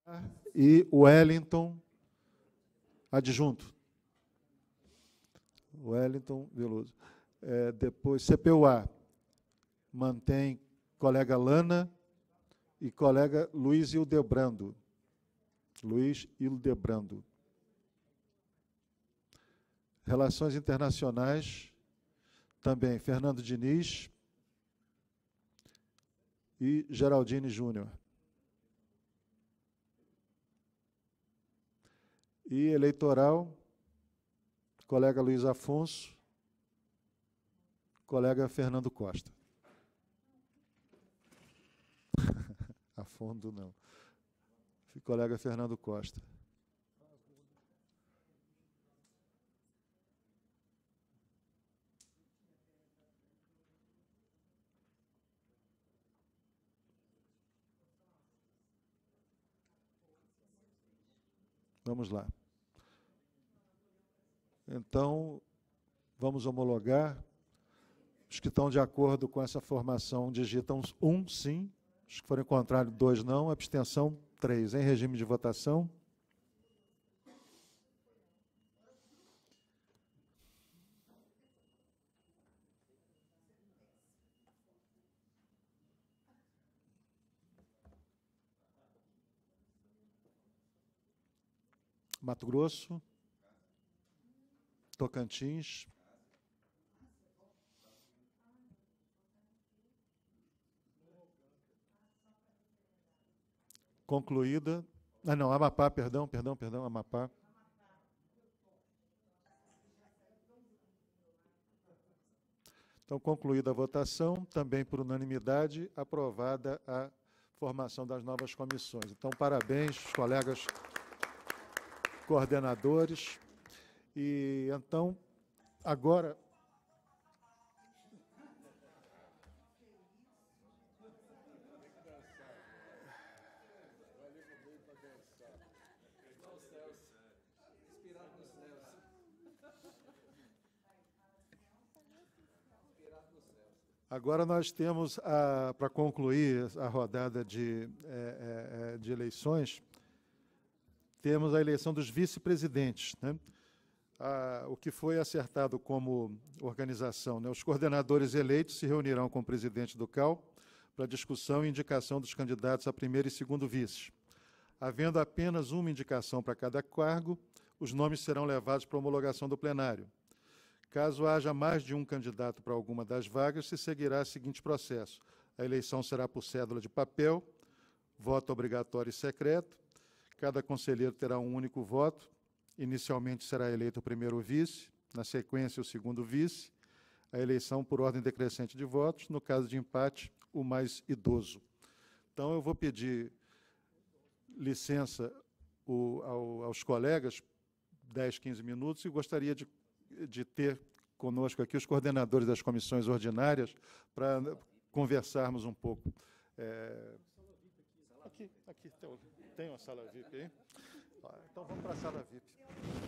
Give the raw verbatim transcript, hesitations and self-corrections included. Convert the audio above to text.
e Wellington, adjunto. Wellington Veloso. É, depois, C P U A, mantém colega Lana e colega Luiz Hildebrando. Luiz Hildebrando. Relações Internacionais, também Fernando Diniz e Geraldine Júnior. E Eleitoral, colega Luiz Afonso, colega Fernando Costa. A fundo, não. Colega Fernando Costa. Vamos lá. Então, vamos homologar. Os que estão de acordo com essa formação digitam um, sim. Os que forem contrários, dois, não. Abstenção, três. Em regime de votação. Mato Grosso, Tocantins, concluída. Ah, não, Amapá, perdão, perdão, perdão, Amapá. Então, concluída a votação, também por unanimidade, aprovada a formação das novas comissões. Então, parabéns, colegas coordenadores. E, então, agora... Agora nós temos, para concluir a rodada de, é, é, de eleições, temos a eleição dos vice-presidentes, né? Ah, o que foi acertado como organização, né? Os coordenadores eleitos se reunirão com o presidente do C A U para discussão e indicação dos candidatos a primeiro e segundo vice. Havendo apenas uma indicação para cada cargo, os nomes serão levados para homologação do plenário. Caso haja mais de um candidato para alguma das vagas, se seguirá o seguinte processo. A eleição será por cédula de papel, voto obrigatório e secreto. Cada conselheiro terá um único voto. Inicialmente será eleito o primeiro vice, na sequência o segundo vice. A eleição por ordem decrescente de votos, no caso de empate, o mais idoso. Então, eu vou pedir licença o, ao, aos colegas, dez, quinze minutos, e gostaria de de ter conosco aqui os coordenadores das comissões ordinárias para conversarmos um pouco. É... Aqui, aqui tem, tem uma sala V I P aí. Então, vamos para a sala V I P.